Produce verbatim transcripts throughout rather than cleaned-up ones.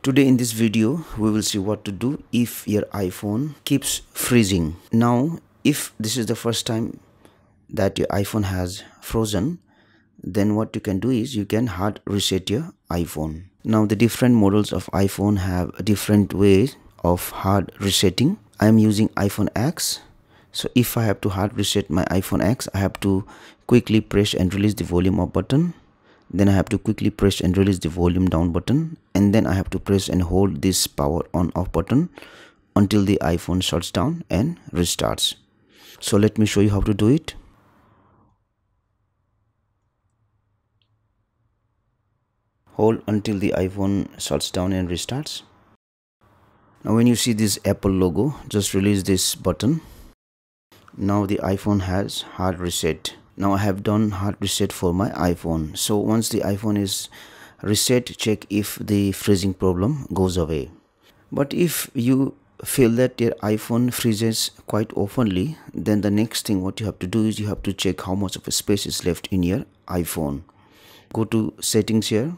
Today in this video we will see what to do if your iPhone keeps freezing. Now if this is the first time that your iPhone has frozen, then what you can do is you can hard reset your iPhone. Now the different models of iPhone have a different ways of hard resetting. I am using iPhone X. So if I have to hard reset my iPhone X, I have to quickly press and release the volume up button. Then I have to quickly press and release the volume down button, and then I have to press and hold this power on off button until the iPhone shuts down and restarts. So let me show you how to do it. Hold until the iPhone shuts down and restarts. Now when you see this Apple logo, just release this button. Now the iPhone has hard reset. Now I have done hard reset for my iPhone. So once the iPhone is reset, check if the freezing problem goes away. But if you feel that your iPhone freezes quite oftenly, then the next thing what you have to do is you have to check how much of a space is left in your iPhone. Go to settings here,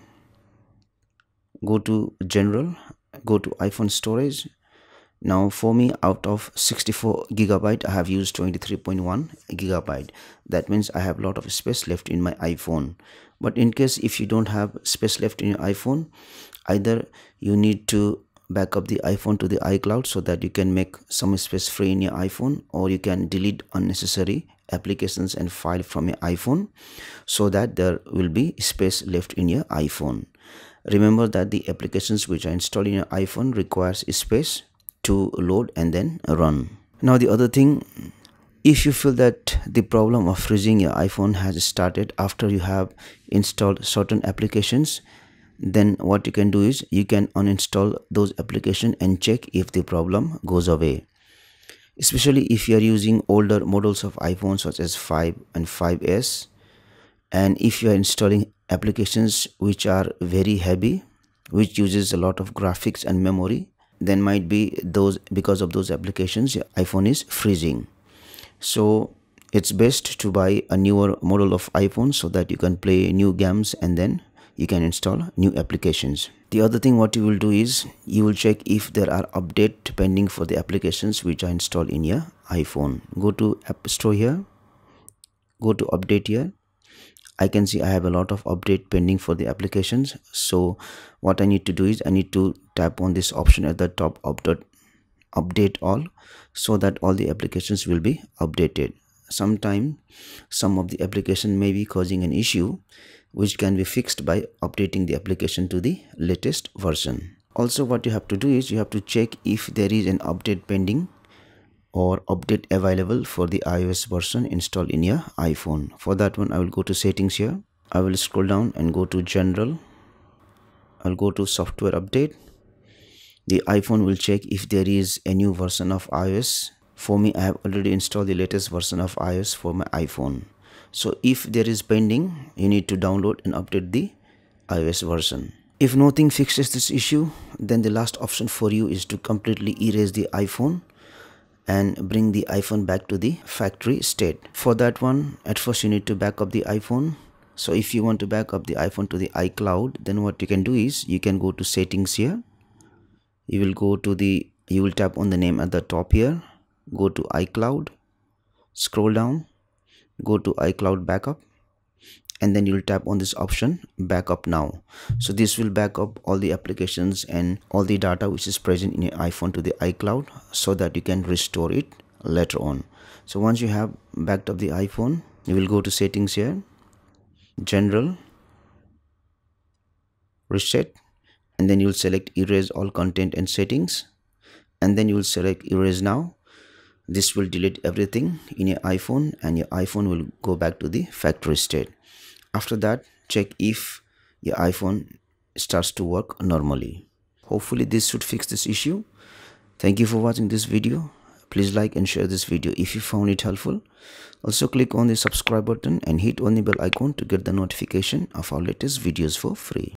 go to general, go to iPhone storage. Now for me, out of sixty-four gigabyte, I have used twenty-three point one gigabyte. That means I have a lot of space left in my iPhone. But in case if you don't have space left in your iPhone, either you need to back up the iPhone to the iCloud so that you can make some space free in your iPhone, or you can delete unnecessary applications and file from your iPhone so that there will be space left in your iPhone. Remember that the applications which are installed in your iPhone requires space to load and then run. Now the other thing, if you feel that the problem of freezing your iPhone has started after you have installed certain applications, then what you can do is you can uninstall those applications and check if the problem goes away. Especially if you are using older models of iPhone such as five and five S, and if you are installing applications which are very heavy, which uses a lot of graphics and memory, then might be those because of those applications your iPhone is freezing. So it's best to buy a newer model of iPhone so that you can play new games and then you can install new applications. The other thing what you will do is you will check if there are updates pending for the applications which are installed in your iPhone. Go to App Store here, go to update here. I can see I have a lot of update pending for the applications. So what I need to do is I need to tap on this option at the top, update update all, so that all the applications will be updated. Sometimes some of the application may be causing an issue which can be fixed by updating the application to the latest version. Also what you have to do is you have to check if there is an update pending or update available for the iOS version installed in your iPhone. For that one, I will go to settings here. I will scroll down and go to general. I'll go to software update. The iPhone will check if there is a new version of iOS. For me, I have already installed the latest version of iOS for my iPhone. So if there is pending, you need to download and update the iOS version. If nothing fixes this issue, then the last option for you is to completely erase the iPhone and bring the iPhone back to the factory state. For that one, at first you need to back up the iPhone. So if you want to back up the iPhone to the iCloud, then what you can do is you can go to settings here. You will go to the, you will tap on the name at the top here, go to iCloud, scroll down, go to iCloud backup, and then you will tap on this option backup now. So this will back up all the applications and all the data which is present in your iPhone to the iCloud so that you can restore it later on. So once you have backed up the iPhone, you will go to settings here, general, reset, and then you will select erase all content and settings, and then you will select erase now. This will delete everything in your iPhone and your iPhone will go back to the factory state. After that, check if your iPhone starts to work normally. Hopefully this should fix this issue. Thank you for watching this video. Please like and share this video if you found it helpful. Also click on the subscribe button and hit on the bell icon to get the notification of our latest videos for free.